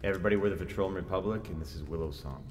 Hey everybody, we're the Vitrolum Republic, and this is Willow's song.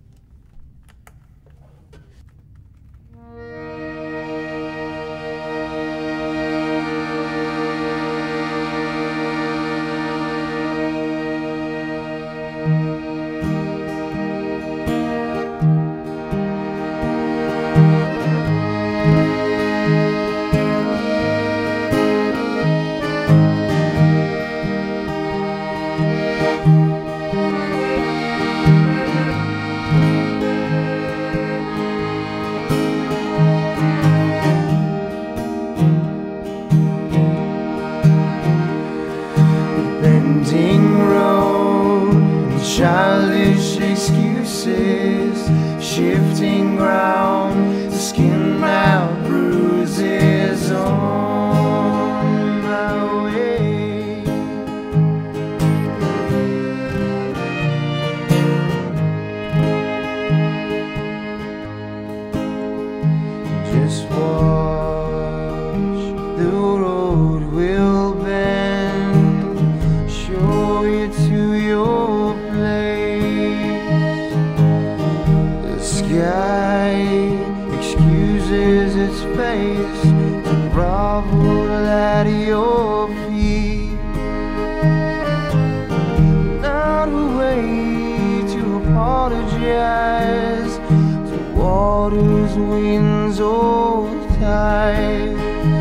Bending road and childish excuses, shifting ground to skin out bruises on my way. Just watch the road will bend, show you to your place. The sky excuses its face to grovel at your feet. Not a way to apologize to waters, winds, or tides.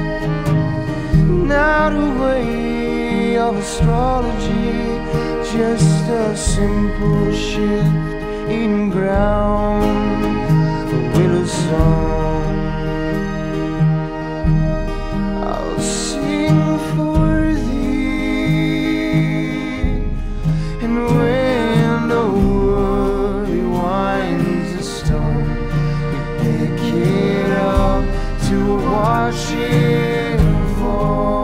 Not a way of astrology, just a simple shift in ground. A willow song I'll sing for thee, and when the worry winds the stone, you pick it up to watch it fall.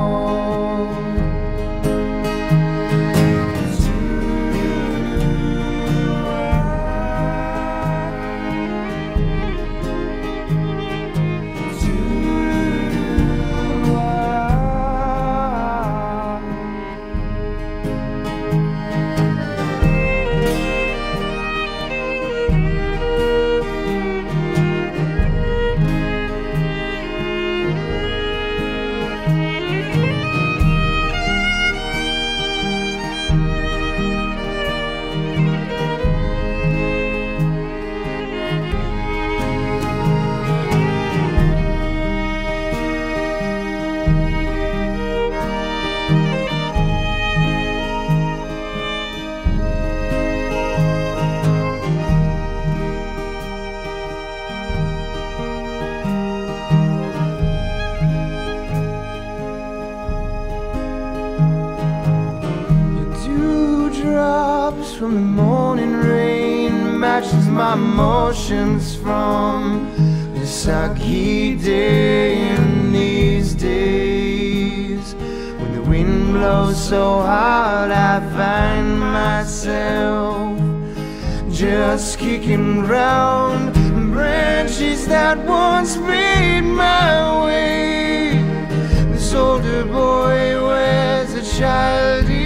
Drops from the morning rain matches my emotions from the soggy day in these days. When the wind blows so hard, I find myself just kicking round branches that once made my way. This older boy wears a childish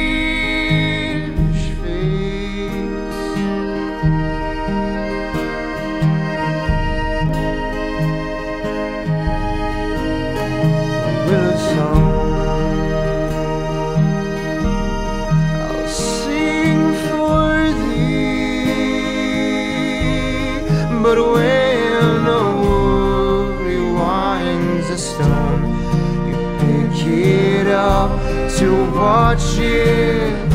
Willow song I'll sing for thee, but when the worry winds the stone, you pick it up to watch it